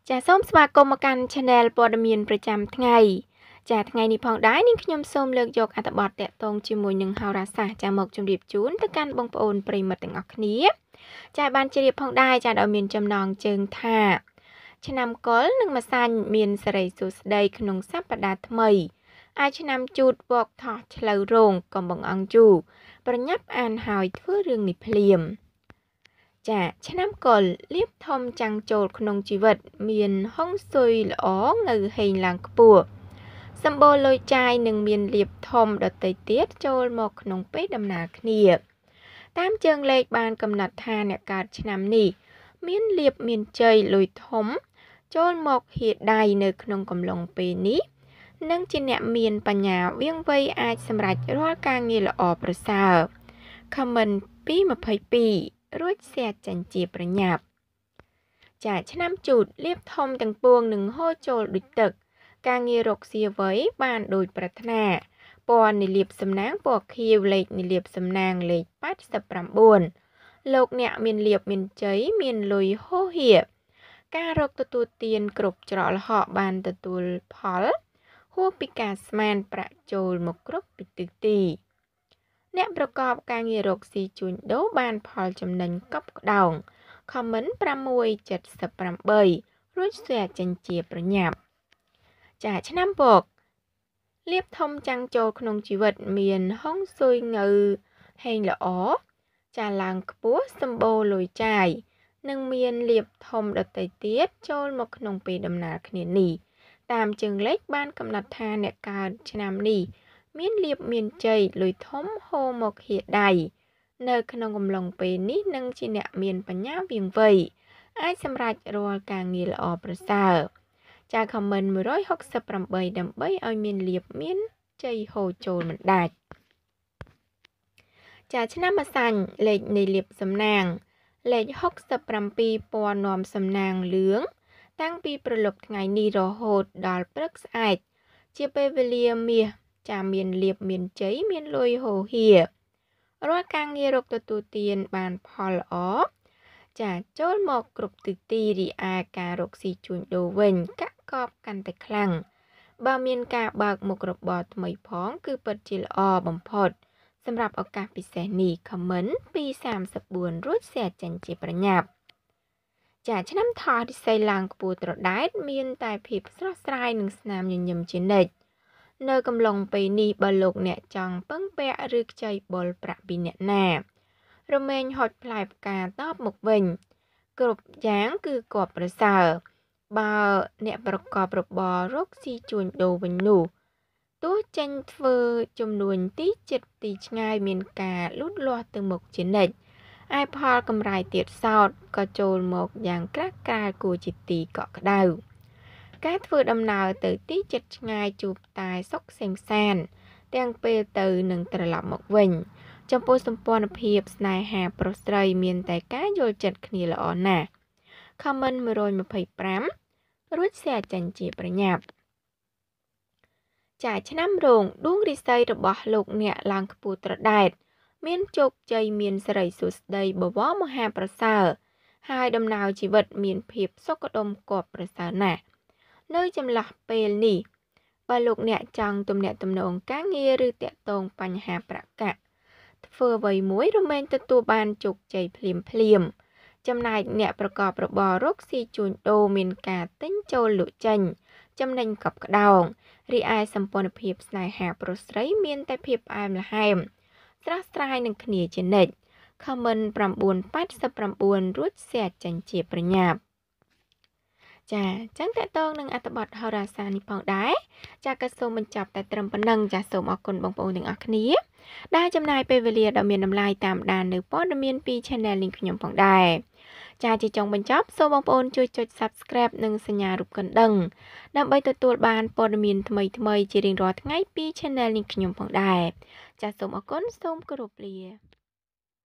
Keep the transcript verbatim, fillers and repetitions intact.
ចាសូមស្វាគមន៍មកកាន់ Channel ព័ត៌មានប្រចាំថ្ងៃចាថ្ងៃនេះផងដែរនាងខ្ញុំសូមលើកយកអត្ថបទតាក់ទងជាមួយនឹងហោរាសាស្ត្រចាមកជម្រាបជូនទៅកាន់បងប្អូនប្រិយមិត្តទាំងអស់គ្នាចាបានជ្រាបផងដែរចាដោយមានចំណងជើងថាឆ្នាំកុរនិងម្សាញ់មានសិរីសួស្តីក្នុងសប្តាហ៍ថ្មីអាយឆ្នាំជូតវកថោះឆ្លូវរងកំបងអង្គជូប្រញាប់អានហើយធ្វើរឿងនេះភ្លាមចាឆ្នាំកុរលៀបធំចាំងចូលក្នុងជីវិតមានហុងស៊ុយល្អងើហេងឡើងខ្ពស់សម្បូរលុយចាយនិងមានលៀបធំដតីទៀតចូលមកក្នុងពេលដំណើរគ្នាតាមជើងលេខបានកំណត់ថាអ្នកកើតឆ្នាំនេះមានលៀបមានជ័យលុយធំចូលមកហៀដៃនៅក្នុងកំឡុងពេលនេះនិងជាអ្នកមានបញ្ញាវាងវៃអាចសម្រេចរាល់ការងារល្អប្រសើរ Comment ពីยี่สิบสองរួចแชร์ចេញជាប្រញាប់ចាឆ្នាំជូតលៀបធំទាំងពួងនឹងហូរចូលដូចទឹកការងាររកស៊ីអ្វីបានដូចប្រាថ្នាពណ៌នៃលៀបសំណាងពណ៌ខៀវលេខនៃលៀបសំណាងលេខแปดสิบเก้าលោកអ្នកមានលៀបមានជ័យមានលុយហូរហៀការរកទទួលទានគ្រប់ច្រកល្ហកបានទទួលផលហួសពីការស្មានប្រាក់ចូលមកគ្រប់ពីទិសទីអ្នកប្រកបការងាររកស៊ីជួញដូរបានផលចំណេញកប់ក្តោង Comment ប្រាំមួយចិតសិបប្រាំបីរួចแชร์ចេញជាប្រញាប់ចាឆ្នាំពកលៀបធំចាំងចូលក្នុងជីវិតមានហុងស៊ុយងើហេងល្អចាឡើងខ្ពស់សម្បូរលុយចាយនិងមានលៀបធំដតីទៀតចូលមកក្នុងពេលដំណើរគ្នានេះតាមជើងលេខបានកំណត់ថាអ្នកកើតឆ្នាំនេះមានលៀបមានជ័យលុយធំហូរមកហៀដៃនៅក្នុងកំឡុងពេលនេះនឹងជាអ្នកមានបញ្ញាវាងវៃអាចសម្រេចរាល់ការងារល្អប្រសើរចា Comment មួយរយហុកសិបប្រាំបីដើម្បីឲ្យមានលៀបមានជ័យហូរចូលមិនដាច់ចាឆ្នាំម្សាញ់លេខនៃលៀបសំណាងលេខហុកសិបប្រាំពីរពណ៌នាំសំណាងលឿងតាំងពីព្រលប់ថ្ងៃនេះរហូតដល់ព្រឹកស្អែកជាពេលវេលាមាសចាមានលៀបមានជ័យមានលុយហូរហៀរាល់ការងាររកទទួលទានបានផលល្អចាចូលមកគ្រប់ទិសទីរីឯការរកស៊ីជួញដូរវិញកាក់កបកាន់តែខ្លាំងបើមានការបើកមុខរបរថ្មីផងគឺពិតជាល្អបំផុតសម្រាប់ឱកាសពិសេសនេះ Comment ពីសាមសិបបួនរួចแชร์ចេញជាប្រញាប់ចាឆ្នាំថោះរិស័យឡើងខ្ពស់ត្រដែតមានតែភាពស្រស់ស្រាយនិងស្នាមញញឹមជានិច្ចនៅកំឡុងពេលនេះបើលោកអ្នកចង់ពឹងពាក់ឬខ្ចីបុលប្រាក់ពីអ្នកណារមែងហុចផ្លែផ្កាតបមកវិញគ្រប់យ៉ាងគឺគបប្រសើរបើអ្នកប្រកបរបររកស៊ីជួញដូរវិញនោះទោះចេញធ្វើចំនួនទីចិត្តទីឆ្ងាយមានការលូតលាស់ទៅមុខជានិច្ចឯផលកម្រៃទៀតសោតក៏ចូលមកយ៉ាងក្រាស់ក្រែលគួរជាទីកក់ក្ដៅការធ្វើដំណើរទៅទីចិត្តឆ្ងាយជួបតែសុខសេងសានទាំងពេលទៅនិងត្រឡប់មកវិញចំពោះសម្ព័ន្ធភាពស្នេហាប្រុសស្រីមានតែការយល់ចិត្តគ្នាល្អណាស់ Comment មួយរយម្ភៃប្រាំរួចแชร์ចេញជាប្រញាប់ចាឆ្នាំរោងដួងរិស័យរបស់លោកអ្នកឡើងខ្ពស់ត្រដែតមានជោគជ័យមានសិរីសួស្តីបវរមហាប្រសើរហើយដំណើរជីវិតមានភាពសុខដុមគបប្រសើរណាស់នៅចន្លោះពេលនេះបើលោកអ្នកចង់ទំនាក់ទំនងការងារឬតាក់ទងបញ្ហាប្រាក់កាក់ធ្វើអ្វីមួយរមែងទទួលបានជោគជ័យភ្លាមភ្លាមចំណែកអ្នកប្រកបរបររកស៊ីជួញដូរមានការទិញចូលលក់ចេញចំណេញកប់ក្តោងរីឯសម្ព័ន្ធភាពស្នេហាប្រុសស្រីមានតែភាពផ្អែមល្ហែមស្រស់ស្រាយនឹងគ្នាជានិច្ច Comment ប្រាំបួនแปดสิบเก้าរួចแชร์ចេញជាប្រញាប់ចាចឹងតើតងនឹងអត្ថបទហោរាសាស្ត្រនេះផងដែរចាក៏សូមបញ្ចប់តែត្រឹមប៉ុណ្ណឹងចាសូមអរគុណបងប្អូនទាំងអស់គ្នាដែលចំណាយពេលវេលាដ៏មានតម្លៃតាមដាននៅព័ត៌មានពី Channel នេះខ្ញុំផងដែរចាជាចុងបញ្ចប់សូមបងប្អូនជួយចុច Subscribe និងសញ្ញារូបកណ្ដឹងដើម្បីទទួលបានព័ត៌មានថ្មីៗជារៀងរាល់ថ្ងៃពី Channel នេះខ្ញុំផងដែរចាសូមអរគុណសូមគោរពលា